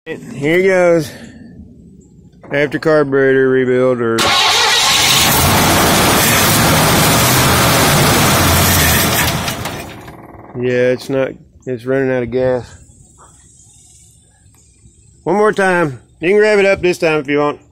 Here goes. After carburetor rebuild or yeah, it's running out of gas. One more time. You can rev it up this time if you want.